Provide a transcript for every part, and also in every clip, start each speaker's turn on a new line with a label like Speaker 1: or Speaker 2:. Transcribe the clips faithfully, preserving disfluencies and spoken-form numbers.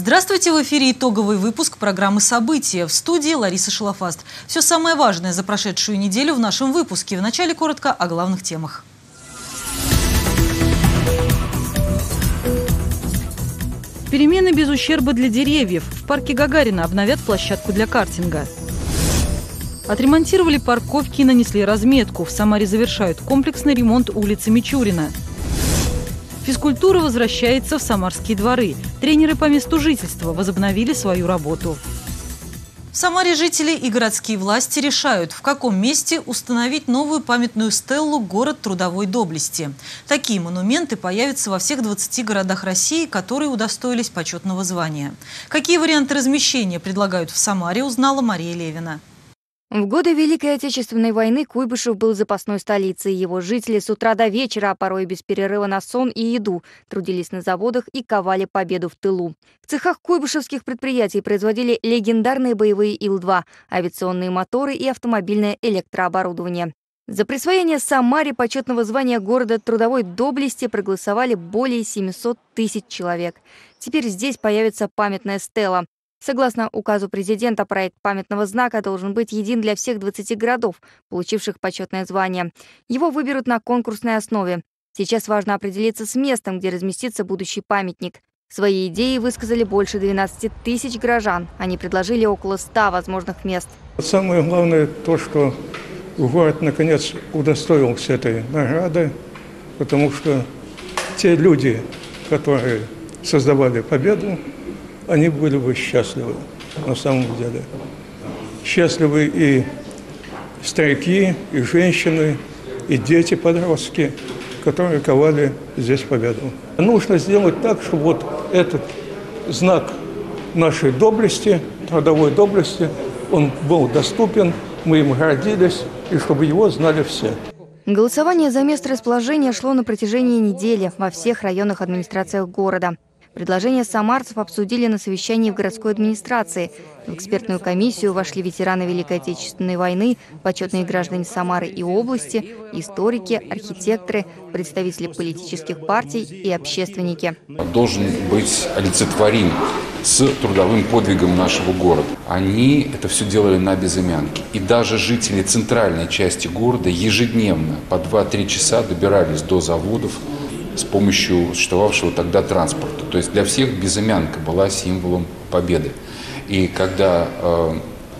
Speaker 1: Здравствуйте! В эфире итоговый выпуск программы «События». В студии Лариса Шалафаст. Все самое важное за прошедшую неделю в нашем выпуске. Вначале коротко о главных темах. Перемены без ущерба для деревьев. В парке Гагарина обновят площадку для картинга. Отремонтировали парковки и нанесли разметку. В Самаре завершают комплексный ремонт улицы Мичурина. Физкультура возвращается в Самарские дворы. Тренеры по месту жительства возобновили свою работу. В Самаре жители и городские власти решают, в каком месте установить новую памятную стеллу «Город трудовой доблести». Такие монументы появятся во всех двадцати городах России, которые удостоились почетного звания. Какие варианты размещения предлагают в Самаре, узнала Мария Левина.
Speaker 2: В годы Великой Отечественной войны Куйбышев был запасной столицей. Его жители с утра до вечера, а порой без перерыва на сон и еду, трудились на заводах и ковали победу в тылу. В цехах куйбышевских предприятий производили легендарные боевые Ил два, авиационные моторы и автомобильное электрооборудование. За присвоение Самаре почетного звания города трудовой доблести проголосовали более семисот тысяч человек. Теперь здесь появится памятная стела. Согласно указу президента, проект памятного знака должен быть един для всех двадцати городов, получивших почетное звание. Его выберут на конкурсной основе. Сейчас важно определиться с местом, где разместится будущий памятник. Свои идеи высказали больше двенадцати тысяч горожан. Они предложили около ста возможных мест.
Speaker 3: Самое главное то, что город наконец удостоился этой награды, потому что те люди, которые создавали победу, они были бы счастливы на самом деле. Счастливы и старики, и женщины, и дети-подростки, которые ковали здесь победу. Нужно сделать так, чтобы вот этот знак нашей доблести, трудовой доблести, он был доступен, мы им гордились, и чтобы его знали все.
Speaker 2: Голосование за место расположения шло на протяжении недели во всех районных администрациях города. Предложения самарцев обсудили на совещании в городской администрации. В экспертную комиссию вошли ветераны Великой Отечественной войны, почетные граждане Самары и области, историки, архитекторы, представители политических партий и общественники.
Speaker 4: Должен быть олицетворим с трудовым подвигом нашего города. Они это все делали на безымянке. И даже жители центральной части города ежедневно по два-три часа добирались до заводов с помощью существовавшего тогда транспорта. То есть для всех безымянка была символом победы. И когда э,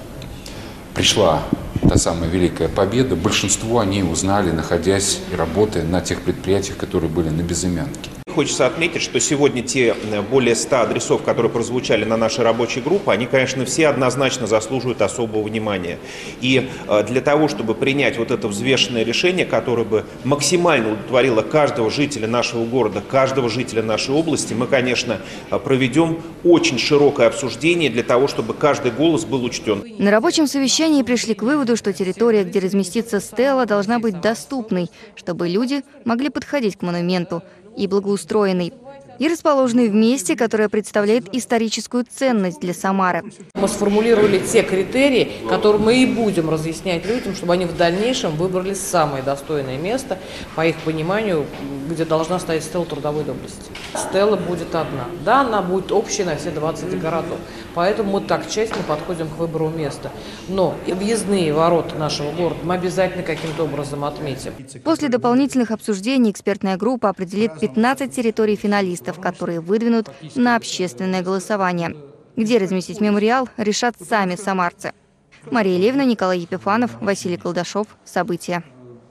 Speaker 4: пришла та самая Великая Победа, большинство они узнали, находясь и работая на тех предприятиях, которые были на безымянке.
Speaker 5: Хочется отметить, что сегодня те более ста адресов, которые прозвучали на нашей рабочей группе, они, конечно, все однозначно заслуживают особого внимания. И для того, чтобы принять вот это взвешенное решение, которое бы максимально удовлетворило каждого жителя нашего города, каждого жителя нашей области, мы, конечно, проведем очень широкое обсуждение для того, чтобы каждый голос был учтен.
Speaker 2: На рабочем совещании пришли к выводу, что территория, где разместится стела, должна быть доступной, чтобы люди могли подходить к монументу, и благоустроенный, и расположенный в месте, которое представляет историческую ценность для Самары.
Speaker 6: Мы сформулировали те критерии, которые мы и будем разъяснять людям, чтобы они в дальнейшем выбрали самое достойное место, по их пониманию, где должна стоять стела трудовой доблести. Стела будет одна. Да, она будет общей на все двадцать городов. Поэтому мы так тщательно подходим к выбору места. Но и въездные ворота нашего города мы обязательно каким-то образом отметим.
Speaker 2: После дополнительных обсуждений экспертная группа определит пятнадцать территорий финалистов, которые выдвинут на общественное голосование. Где разместить мемориал, решат сами самарцы. Мария Левина, Николай Епифанов, Василий Колдашов. События.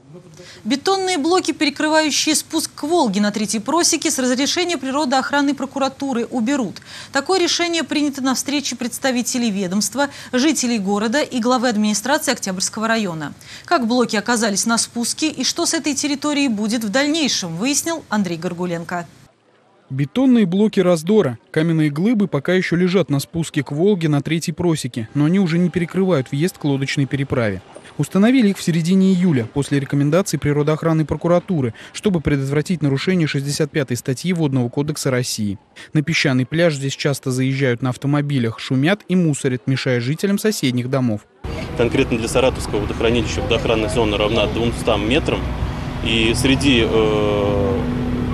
Speaker 1: Бетонные блоки, перекрывающие спуск к Волге на Третьей просеке, с разрешения природоохранной прокуратуры уберут. Такое решение принято на встрече представителей ведомства, жителей города и главы администрации Октябрьского района. Как блоки оказались на спуске и что с этой территорией будет в дальнейшем, выяснил Андрей Горгуленко.
Speaker 7: Бетонные блоки раздора. Каменные глыбы пока еще лежат на спуске к Волге на Третьей просеке, но они уже не перекрывают въезд к лодочной переправе. Установили их в середине июля, после рекомендаций природоохранной прокуратуры, чтобы предотвратить нарушение шестьдесят пятой статьи Водного кодекса России. На песчаный пляж здесь часто заезжают на автомобилях, шумят и мусорят, мешая жителям соседних домов.
Speaker 8: Конкретно для Саратовского водохранилища водоохранная зона равна двумстам метрам. И среди э,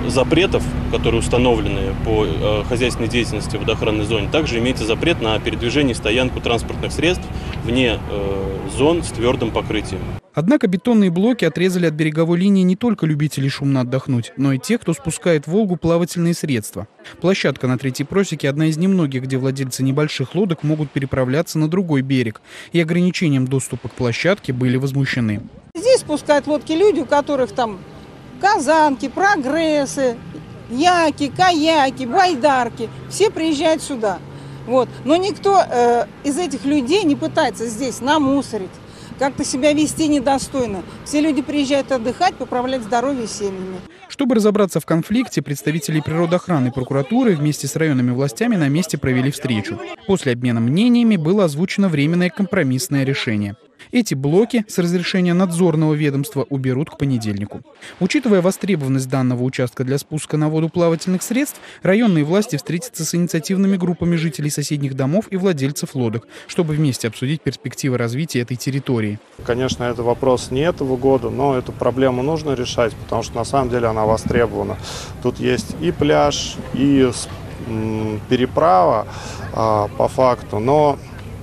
Speaker 8: запретов, которые установлены по э, хозяйственной деятельности в водоохранной зоне, также имеется запрет на передвижение и стоянку транспортных средств вне э, зон с твердым покрытием.
Speaker 7: Однако бетонные блоки отрезали от береговой линии не только любителей шумно отдохнуть, но и тех, кто спускает в Волгу плавательные средства. Площадка на третьей просеке – одна из немногих, где владельцы небольших лодок могут переправляться на другой берег. И ограничением доступа к площадке были возмущены.
Speaker 9: Здесь спускают лодки люди, у которых там казанки, прогрессы, яки, каяки, байдарки. Все приезжают сюда. Вот. Но никто э, из этих людей не пытается здесь намусорить, как-то себя вести недостойно. Все люди приезжают отдыхать, поправлять здоровье семьями.
Speaker 7: Чтобы разобраться в конфликте, представители природоохраны и прокуратуры вместе с районными властями на месте провели встречу. После обмена мнениями было озвучено временное компромиссное решение. Эти блоки с разрешения надзорного ведомства уберут к понедельнику. Учитывая востребованность данного участка для спуска на воду плавательных средств, районные власти встретятся с инициативными группами жителей соседних домов и владельцев лодок, чтобы вместе обсудить перспективы развития этой территории.
Speaker 10: Конечно, это вопрос не этого года, но эту проблему нужно решать, потому что на самом деле она востребована. Тут есть и пляж, и переправа а, по факту, но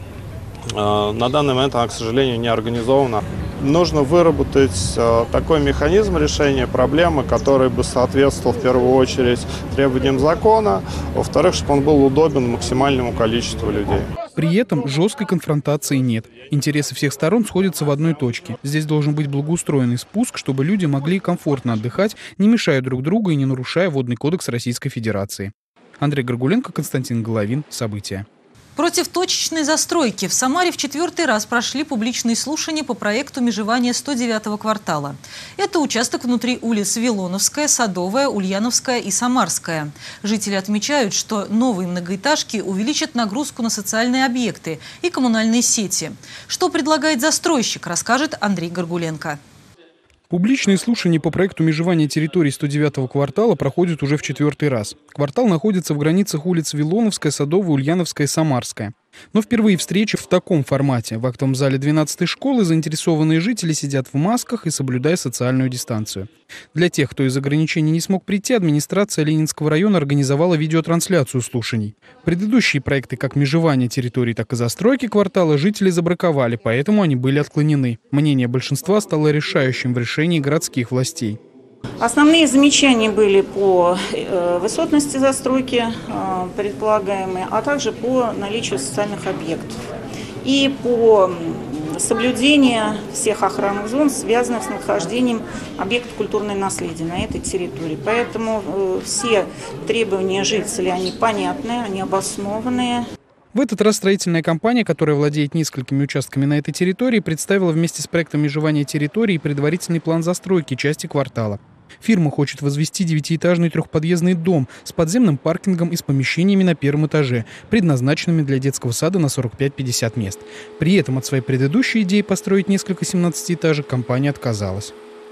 Speaker 10: на данный момент она, к сожалению, не организована. Нужно выработать такой механизм решения проблемы, который бы соответствовал в первую очередь требованиям закона, во-вторых, чтобы он был удобен максимальному количеству людей.
Speaker 7: При этом жесткой конфронтации нет. Интересы всех сторон сходятся в одной точке. Здесь должен быть благоустроенный спуск, чтобы люди могли комфортно отдыхать, не мешая друг другу и не нарушая Водный кодекс Российской Федерации. Андрей Горгуленко, Константин Головин. События.
Speaker 1: Против точечной застройки в Самаре в четвертый раз прошли публичные слушания по проекту межевания сто девятого квартала. Это участок внутри улиц Вилоновская, Садовая, Ульяновская и Самарская. Жители отмечают, что новые многоэтажки увеличат нагрузку на социальные объекты и коммунальные сети. Что предлагает застройщик, расскажет Андрей Горгуленко.
Speaker 7: Публичные слушания по проекту межевания территорий сто девятого квартала проходят уже в четвертый раз. Квартал находится в границах улиц Вилоновская, Садовая, Ульяновская и Самарская. Но впервые встречи в таком формате. В актовом зале двенадцатой школы заинтересованные жители сидят в масках и соблюдая социальную дистанцию. Для тех, кто из ограничений не смог прийти, администрация Ленинского района организовала видеотрансляцию слушаний. Предыдущие проекты как межевания территорий, так и застройки квартала жители забраковали, поэтому они были отклонены. Мнение большинства стало решающим в решении городских властей.
Speaker 11: Основные замечания были по высотности застройки предполагаемой, а также по наличию социальных объектов и по соблюдению всех охранных зон, связанных с нахождением объектов культурного наследия на этой территории. Поэтому все требования жителей, они понятные, они обоснованные.
Speaker 7: В этот раз строительная компания, которая владеет несколькими участками на этой территории, представила вместе с проектом межевания территории предварительный план застройки части квартала. Фирма хочет возвести девятиэтажный трехподъездный дом с подземным паркингом и с помещениями на первом этаже, предназначенными для детского сада на сорок пять - пятьдесят мест. При этом от своей предыдущей идеи построить несколько семнадцатиэтажек компания отказалась.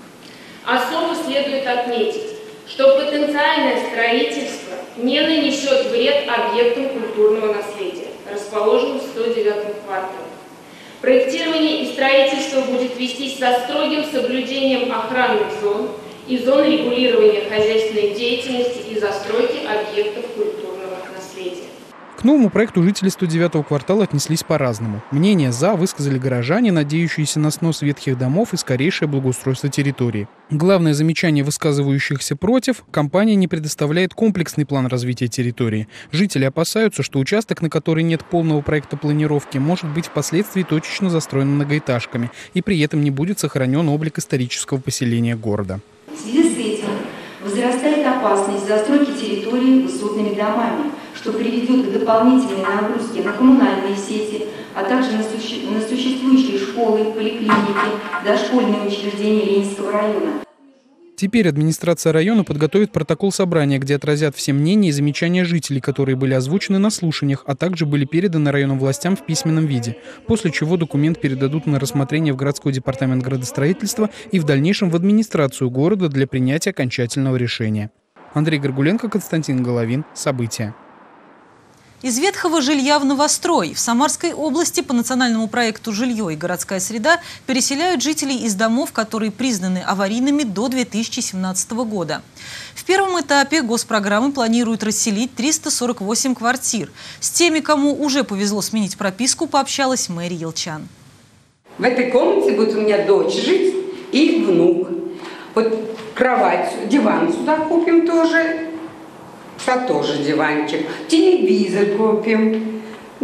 Speaker 12: Особо следует отметить, что потенциальное строительство не нанесет вред объектам культурного наследия, расположенным в сто девятом квартале. Проектирование и строительство будет вестись со строгим соблюдением охранных зон и зон регулирования хозяйственной деятельности и застройки объектов культурного наследия.
Speaker 7: К новому проекту жители сто девятого квартала отнеслись по-разному. Мнение «за» высказали горожане, надеющиеся на снос ветхих домов и скорейшее благоустройство территории. Главное замечание высказывающихся против – компания не предоставляет комплексный план развития территории. Жители опасаются, что участок, на который нет полного проекта планировки, может быть впоследствии точечно застроен многоэтажками, и при этом не будет сохранен облик исторического поселения города.
Speaker 13: В связи с этим возрастает опасность застройки территории высотными домами, что приведет к дополнительной нагрузке на коммунальные сети, а также на, суще... на существующие школы, поликлиники, дошкольные учреждения Ленинского района.
Speaker 7: Теперь администрация района подготовит протокол собрания, где отразят все мнения и замечания жителей, которые были озвучены на слушаниях, а также были переданы районным властям в письменном виде, после чего документ передадут на рассмотрение в городской департамент градостроительства и в дальнейшем в администрацию города для принятия окончательного решения. Андрей Горгуленко, Константин Головин. События.
Speaker 1: Из ветхого жилья в новострой в Самарской области по национальному проекту «Жилье и городская среда» переселяют жителей из домов, которые признаны аварийными до две тысячи семнадцатого года. В первом этапе госпрограммы планируют расселить триста сорок восемь квартир. С теми, кому уже повезло сменить прописку, пообщалась мэрия Елчан.
Speaker 14: В этой комнате будет у меня дочь жить и внук. Вот кровать, диван сюда купим тоже. Это тоже диванчик. Телевизор купим.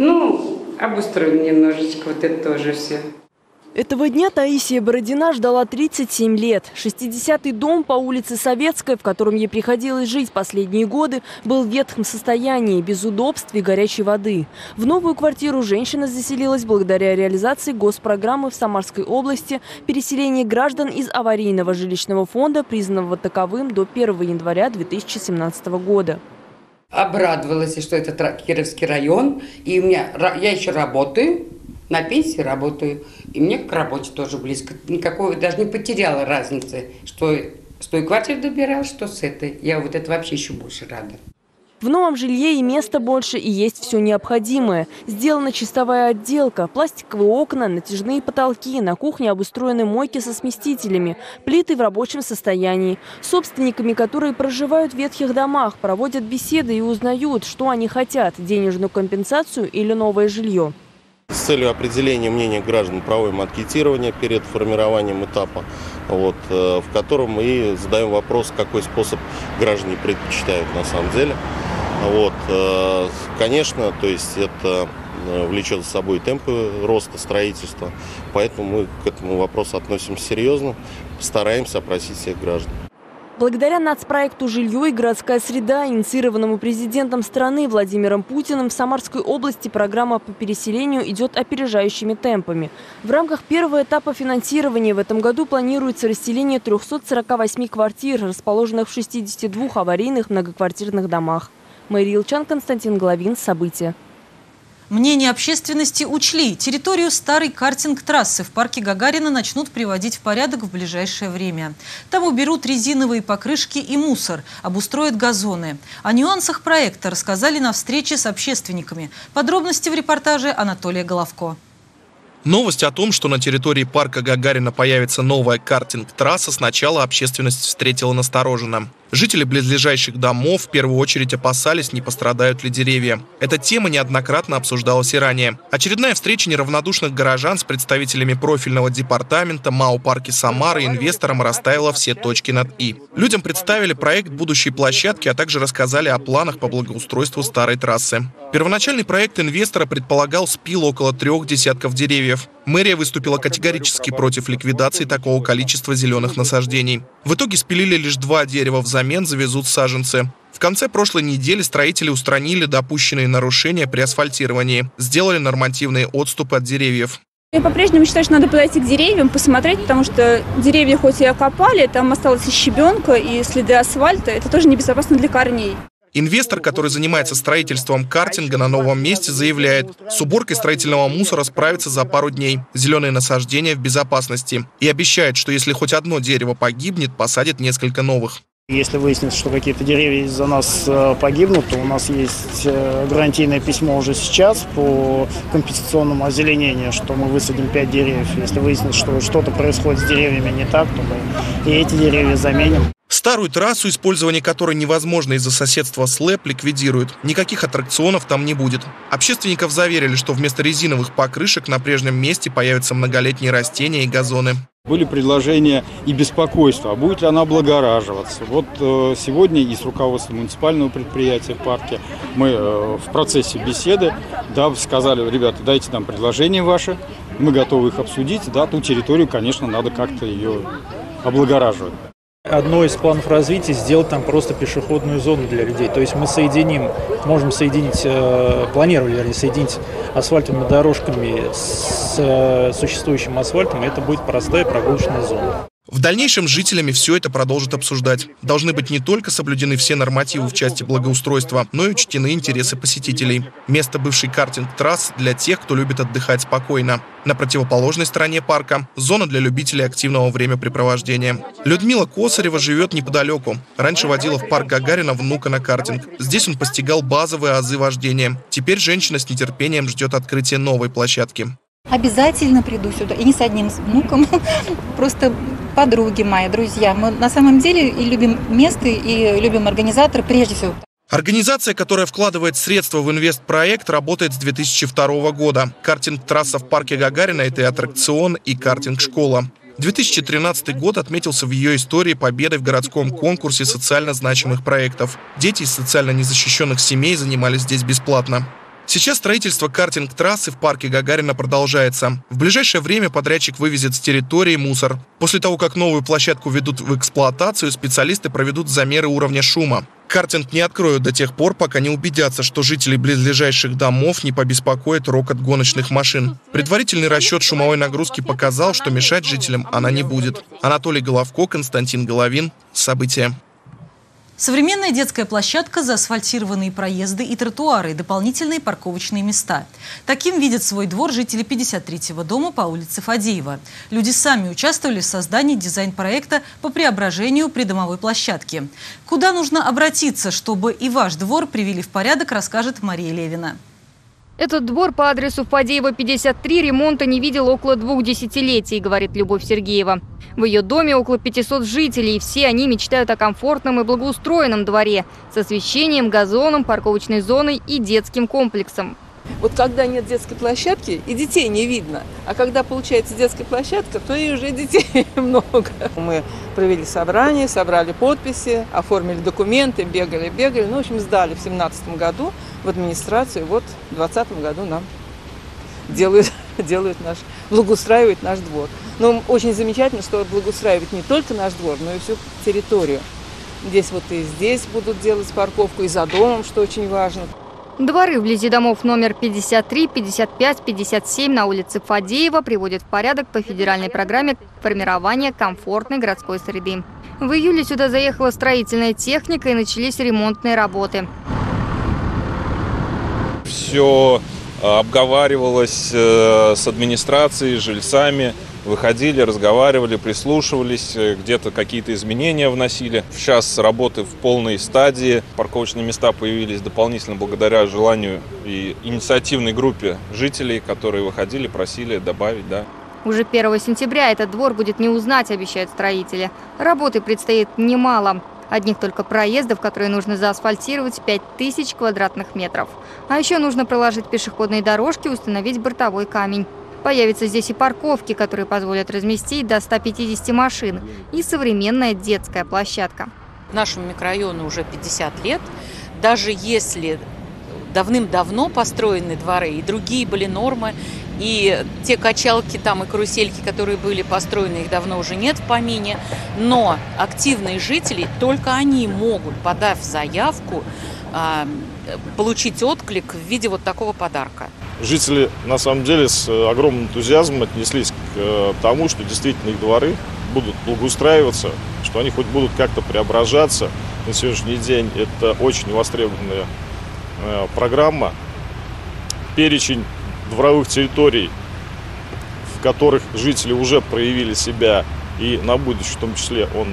Speaker 14: Ну, обустроим немножечко, вот это тоже все.
Speaker 15: Этого дня Таисия Бородина ждала тридцать семь лет. шестидесятый дом по улице Советской, в котором ей приходилось жить последние годы, был в ветхом состоянии, без удобств и горячей воды. В новую квартиру женщина заселилась благодаря реализации госпрограммы в Самарской области «Переселение граждан из аварийного жилищного фонда», признанного таковым до первого января две тысячи семнадцатого года.
Speaker 14: Обрадовалась, что это Кировский район, и у меня, я еще работаю. На пенсии работаю, и мне к работе тоже близко. Никакой, даже не потеряла разницы, что с той квартиры добиралась, что с этой. Я вот это вообще еще больше рада.
Speaker 15: В новом жилье и места больше, и есть все необходимое. Сделана чистовая отделка, пластиковые окна, натяжные потолки, на кухне обустроены мойки со сместителями, плиты в рабочем состоянии. С собственниками, которые проживают в ветхих домах, проводят беседы и узнают, что они хотят – денежную компенсацию или новое жилье.
Speaker 10: С целью определения мнения граждан проводим анкетирование перед формированием этапа, вот, в котором мы задаем вопрос, какой способ граждане предпочитают на самом деле. Вот, конечно, то есть это влечет за собой темпы роста строительства, поэтому мы к этому вопросу относимся серьезно, стараемся опросить всех граждан.
Speaker 15: Благодаря нацпроекту «Жилье и городская среда», инициированному президентом страны Владимиром Путиным, в Самарской области программа по переселению идет опережающими темпами. В рамках первого этапа финансирования в этом году планируется расселение трёхсот сорока восьми квартир, расположенных в шестидесяти двух аварийных многоквартирных домах. Мэрия Елчан, Константин Головин. События.
Speaker 1: Мнение общественности учли. Территорию старой картинг-трассы в парке Гагарина начнут приводить в порядок в ближайшее время. Там уберут резиновые покрышки и мусор, обустроят газоны. О нюансах проекта рассказали на встрече с общественниками. Подробности в репортаже Анатолия Головко.
Speaker 16: Новость о том, что на территории парка Гагарина появится новая картинг-трасса, сначала общественность встретила настороженно. Жители близлежащих домов в первую очередь опасались, не пострадают ли деревья. Эта тема неоднократно обсуждалась и ранее. Очередная встреча неравнодушных горожан с представителями профильного департамента МАО «Парки Самары» и инвестором расставила все точки над «и». Людям представили проект будущей площадки, а также рассказали о планах по благоустройству старой трассы. Первоначальный проект инвестора предполагал спил около трех десятков деревьев. Мэрия выступила категорически против ликвидации такого количества зеленых насаждений. В итоге спилили лишь два дерева, взамен завезут саженцы. В конце прошлой недели строители устранили допущенные нарушения при асфальтировании, сделали нормативные отступы от деревьев.
Speaker 17: Я по-прежнему считаю, что надо подойти к деревьям, посмотреть, потому что деревья хоть и окопали, там осталась и щебенка, и следы асфальта. Это тоже небезопасно для корней.
Speaker 16: Инвестор, который занимается строительством картинга на новом месте, заявляет, с уборкой строительного мусора справится за пару дней. Зеленые насаждения в безопасности. И обещает, что если хоть одно дерево погибнет, посадит несколько новых.
Speaker 18: Если выяснится, что какие-то деревья из-за нас погибнут, то у нас есть гарантийное письмо уже сейчас по компенсационному озеленению, что мы высадим пять деревьев. Если выяснится, что что-то происходит с деревьями не так, то мы и эти деревья заменим.
Speaker 16: Старую трассу, использование которой невозможно из-за соседства с ЛЭП, ликвидируют. Никаких аттракционов там не будет. Общественников заверили, что вместо резиновых покрышек на прежнем месте появятся многолетние растения и газоны.
Speaker 19: Были предложения и беспокойства, а будет ли она облагораживаться. Вот э, сегодня и с руководством муниципального предприятия парки мы э, в процессе беседы да, сказали, ребята, дайте нам предложения ваши, мы готовы их обсудить. Да, ту территорию, конечно, надо как-то ее облагораживать.
Speaker 20: Одно из планов развития – сделать там просто пешеходную зону для людей. То есть мы соединим, можем соединить, э, планировали, вернее, соединить асфальтовыми дорожками с э, существующим асфальтом, и это будет простая прогулочная зона.
Speaker 16: В дальнейшем с жителями все это продолжат обсуждать. Должны быть не только соблюдены все нормативы в части благоустройства, но и учтены интересы посетителей. Место бывшей картинг-трасс для тех, кто любит отдыхать спокойно. На противоположной стороне парка – зона для любителей активного времяпрепровождения. Людмила Косарева живет неподалеку. Раньше водила в парк Гагарина внука на картинг. Здесь он постигал базовые азы вождения. Теперь женщина с нетерпением ждет открытия новой площадки.
Speaker 21: Обязательно приду сюда. И не с одним внуком, просто подруги мои, друзья. Мы на самом деле и любим место, и любим организатора прежде всего.
Speaker 16: Организация, которая вкладывает средства в инвестпроект, работает с две тысячи второго года. Картинг-трасса в парке Гагарина – это и аттракцион, и картинг-школа. две тысячи тринадцатый год отметился в ее истории победой в городском конкурсе социально значимых проектов. Дети из социально незащищенных семей занимались здесь бесплатно. Сейчас строительство картинг-трассы в парке Гагарина продолжается. В ближайшее время подрядчик вывезет с территории мусор. После того, как новую площадку ведут в эксплуатацию, специалисты проведут замеры уровня шума. Картинг не откроют до тех пор, пока не убедятся, что жителей близлежащих домов не побеспокоит рокот гоночных машин. Предварительный расчет шумовой нагрузки показал, что мешать жителям она не будет. Анатолий Головко, Константин Головин. События.
Speaker 1: Современная детская площадка, заасфальтированные проезды и тротуары, дополнительные парковочные места. Таким видят свой двор жители пятьдесят третьего дома по улице Фадеева. Люди сами участвовали в создании дизайн-проекта по преображению придомовой площадки. Куда нужно обратиться, чтобы и ваш двор привели в порядок, расскажет Мария Левина.
Speaker 2: Этот двор по адресу Фадеева, пятьдесят три, ремонта не видел около двух десятилетий, говорит Любовь Сергеева. В ее доме около пятисот жителей, и все они мечтают о комфортном и благоустроенном дворе с освещением, газоном, парковочной зоной и детским комплексом.
Speaker 22: Вот когда нет детской площадки, и детей не видно. А когда получается детская площадка, то и уже детей много. Мы провели собрание, собрали подписи, оформили документы, бегали, бегали. Ну, в общем, сдали в семнадцатом году в администрацию. Вот в двадцатом году нам делают, делают наш, благоустраивают наш двор. Но очень замечательно, что благоустраивают не только наш двор, но и всю территорию. Здесь вот и здесь будут делать парковку, и за домом, что очень важно.
Speaker 2: Дворы вблизи домов номер пятьдесят три, пятьдесят пять, пятьдесят семь на улице Фадеева приводят в порядок по федеральной программе формирования комфортной городской среды. В июле сюда заехала строительная техника и начались ремонтные работы.
Speaker 23: Все обговаривалось с администрацией, с жильцами. Выходили, разговаривали, прислушивались, где-то какие-то изменения вносили. Сейчас работы в полной стадии. Парковочные места появились дополнительно благодаря желанию и инициативной группе жителей, которые выходили, просили добавить, да.
Speaker 2: Уже первого сентября этот двор будет не узнать, обещают строители. Работы предстоит немало. Одних только проездов, которые нужно заасфальтировать, пять тысяч квадратных метров. А еще нужно проложить пешеходные дорожки, установить бортовой камень. Появятся здесь и парковки, которые позволят разместить до ста пятидесяти машин, и современная детская площадка.
Speaker 24: Нашему микрорайону уже пятьдесят лет. Даже если давным-давно построены дворы, и другие были нормы, и те качалки там и карусельки, которые были построены, их давно уже нет в помине, но активные жители, только они могут, подав заявку, получить отклик в виде вот такого подарка.
Speaker 10: Жители, на самом деле, с огромным энтузиазмом отнеслись к тому, что действительно их дворы будут благоустраиваться, что они хоть будут как-то преображаться. На сегодняшний день это очень востребованная программа. Перечень дворовых территорий, в которых жители уже проявили себя, и на будущее в том числе, он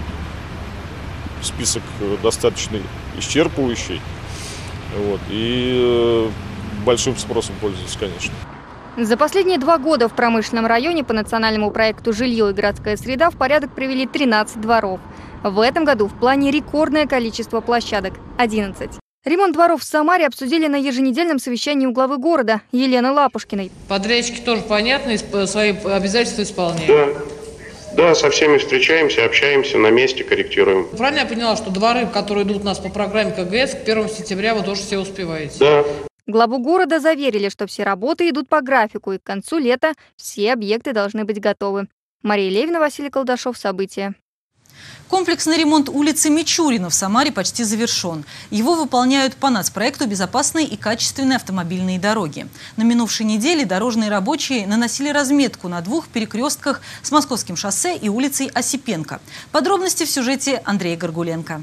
Speaker 10: список достаточно исчерпывающий. Вот, и большим спросом пользуются, конечно.
Speaker 2: За последние два года в промышленном районе по национальному проекту «Жилье и городская среда» в порядок привели тринадцать дворов. В этом году в плане рекордное количество площадок – одиннадцать. Ремонт дворов в Самаре обсудили на еженедельном совещании у главы города Елены Лапушкиной.
Speaker 6: Подрядчики тоже понятно, свои обязательства исполняют.
Speaker 25: Да. Да, со всеми встречаемся, общаемся, на месте корректируем.
Speaker 6: Правильно я поняла, что дворы, которые идут у нас по программе КГС, к первому сентября вы тоже все успеваете?
Speaker 25: Да.
Speaker 2: Главу города заверили, что все работы идут по графику, и к концу лета все объекты должны быть готовы. Мария Левина, Василий Колдашов. События.
Speaker 1: Комплексный ремонт улицы Мичурина в Самаре почти завершен. Его выполняют по нацпроекту «Безопасные и качественные автомобильные дороги». На минувшей неделе дорожные рабочие наносили разметку на двух перекрестках с Московским шоссе и улицей Осипенко. Подробности в сюжете Андрея Горгуленко.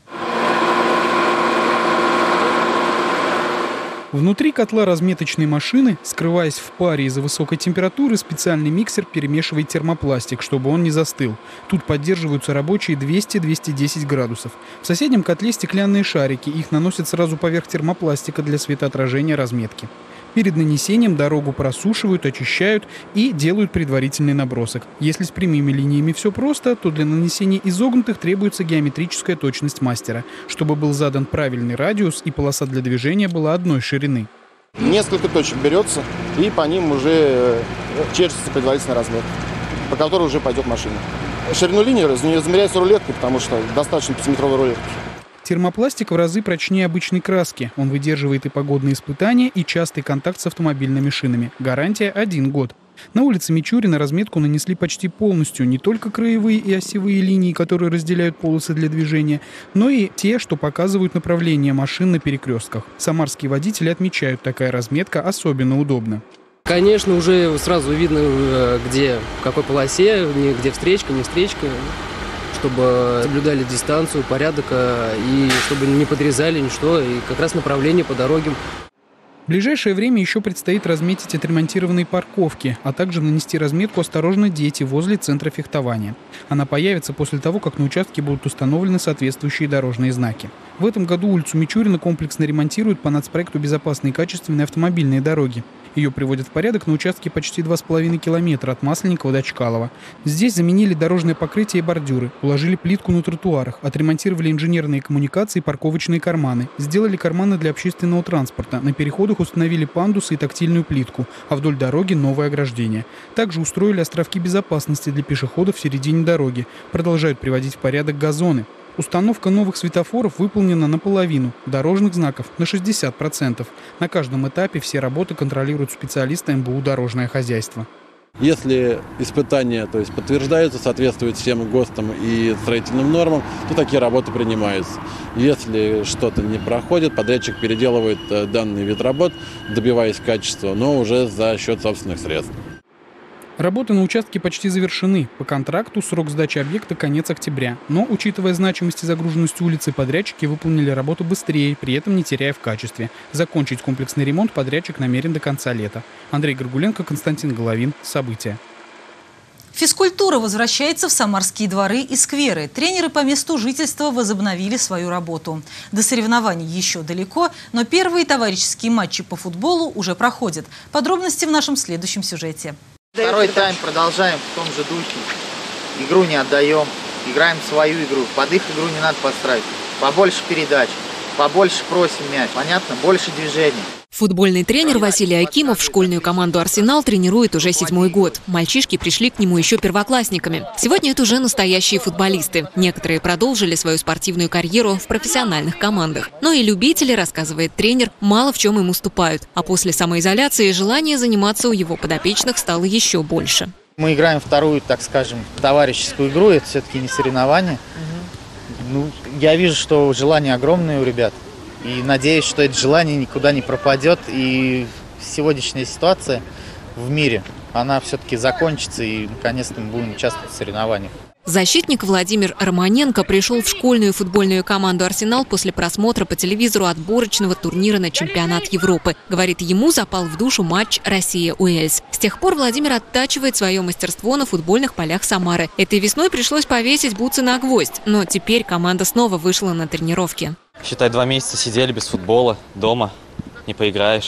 Speaker 7: Внутри котла разметочной машины, скрываясь в паре из-за высокой температуры, специальный миксер перемешивает термопластик, чтобы он не застыл. Тут поддерживаются рабочие двести — двести десять градусов. В соседнем котле стеклянные шарики, их наносят сразу поверх термопластика для светоотражения разметки. Перед нанесением дорогу просушивают, очищают и делают предварительный набросок. Если с прямыми линиями все просто, то для нанесения изогнутых требуется геометрическая точность мастера, чтобы был задан правильный радиус и полоса для движения была одной ширины.
Speaker 3: Несколько точек берется, и по ним уже чертится предварительная разметка, по которой уже пойдет машина. Ширину линии измеряется рулеткой, потому что достаточно пятиметровой рулетки.
Speaker 7: Термопластик в разы прочнее обычной краски. Он выдерживает и погодные испытания, и частый контакт с автомобильными шинами. Гарантия – один год. На улице Мичурина разметку нанесли почти полностью. Не только краевые и осевые линии, которые разделяют полосы для движения, но и те, что показывают направление машин на перекрестках. Самарские водители отмечают, такая разметка особенно удобна.
Speaker 4: Конечно, уже сразу видно, где, в какой полосе, где встречка, не встречка, чтобы соблюдали дистанцию, порядок, и чтобы не подрезали ничто, и как раз направление по дорогам.
Speaker 7: В ближайшее время еще предстоит разметить отремонтированные парковки, а также нанести разметку «Осторожно, дети» возле центра фехтования. Она появится после того, как на участке будут установлены соответствующие дорожные знаки. В этом году улицу Мичурина комплексно ремонтируют по нацпроекту «Безопасные и качественные автомобильные дороги». Ее приводят в порядок на участке почти два с половиной километра от Масленникова до Чкалова. Здесь заменили дорожное покрытие и бордюры, уложили плитку на тротуарах, отремонтировали инженерные коммуникации и парковочные карманы, сделали карманы для общественного транспорта, на переходах установили пандусы и тактильную плитку, а вдоль дороги новое ограждение. Также устроили островки безопасности для пешеходов в середине дороги, продолжают приводить в порядок газоны. Установка новых светофоров выполнена наполовину, дорожных знаков на шестьдесят процентов. На каждом этапе все работы контролируют специалисты эм бэ у «Дорожное хозяйство».
Speaker 5: Если испытания, то есть, подтверждаются, соответствуют всем ГОСТам и строительным нормам, то такие работы принимаются. Если что-то не проходит, подрядчик переделывает данный вид работ, добиваясь качества, но уже за счет собственных средств.
Speaker 7: Работы на участке почти завершены. По контракту срок сдачи объекта – конец октября. Но, учитывая значимость и загруженность улицы, подрядчики выполнили работу быстрее, при этом не теряя в качестве. Закончить комплексный ремонт подрядчик намерен до конца лета. Андрей Горгуленко, Константин Головин. События.
Speaker 1: Физкультура возвращается в самарские дворы и скверы. Тренеры по месту жительства возобновили свою работу. До соревнований еще далеко, но первые товарищеские матчи по футболу уже проходят. Подробности в нашем следующем сюжете.
Speaker 8: Второй тайм продолжаем в том же духе. Игру не отдаем, играем свою игру. Под их игру не надо подстраивать. Побольше передач, побольше просим мяч. Понятно? Больше движений.
Speaker 9: Футбольный тренер Василий Акимов школьную команду «Арсенал» тренирует уже седьмой год. Мальчишки пришли к нему еще первоклассниками. Сегодня это уже настоящие футболисты. Некоторые продолжили свою спортивную карьеру в профессиональных командах. Но и любители, рассказывает тренер, мало в чем им уступают. А после самоизоляции желание заниматься у его подопечных стало еще больше.
Speaker 8: Мы играем вторую, так скажем, товарищескую игру. Это все-таки не соревнование. Ну, я вижу, что желание огромное у ребят. И надеюсь, что это желание никуда не пропадет. И сегодняшняя ситуация в мире, она все-таки закончится. И наконец-то мы будем участвовать в соревнованиях.
Speaker 9: Защитник Владимир Романенко пришел в школьную футбольную команду «Арсенал» после просмотра по телевизору отборочного турнира на чемпионат Европы. Говорит, ему запал в душу матч Россия-Уэльс. С тех пор Владимир оттачивает свое мастерство на футбольных полях Самары. Этой весной пришлось повесить бутсы на гвоздь, но теперь команда снова вышла на тренировки.
Speaker 26: Считай, два месяца сидели без футбола, дома, не поиграешь.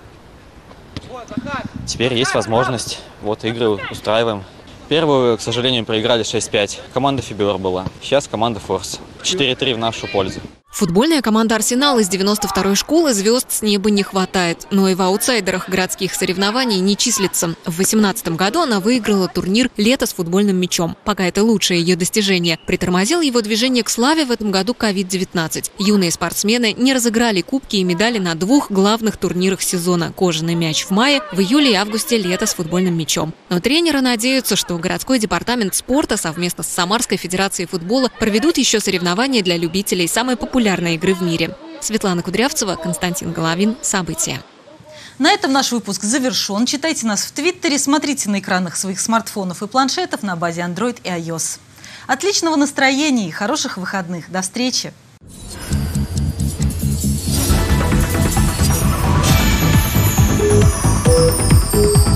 Speaker 26: Теперь есть возможность, вот игры устраиваем. Первую, к сожалению, проиграли шесть пять. Команда «Фибер» была. Сейчас команда «Форс». четыре три в нашу пользу.
Speaker 9: Футбольная команда «Арсенал» из девяносто второй школы звезд с неба не хватает. Но и в аутсайдерах городских соревнований не числится. В две тысячи восемнадцатом году она выиграла турнир «Лето с футбольным мячом». Пока это лучшее ее достижение. Притормозил его движение к славе в этом году ковид девятнадцать. Юные спортсмены не разыграли кубки и медали на двух главных турнирах сезона – «Кожаный мяч» в мае, в июле и августе «Лето с футбольным мячом». Но тренеры надеются, что городской департамент спорта совместно с Самарской федерацией футбола проведут еще соревнования для любителей самой популярной игры в мире. Светлана Кудрявцева, Константин Головин. События.
Speaker 1: На этом наш выпуск завершен. Читайте нас в Твиттере, смотрите на экранах своих смартфонов и планшетов на базе Android и iOS. Отличного настроения и хороших выходных. До встречи!
Speaker 11: Thank you.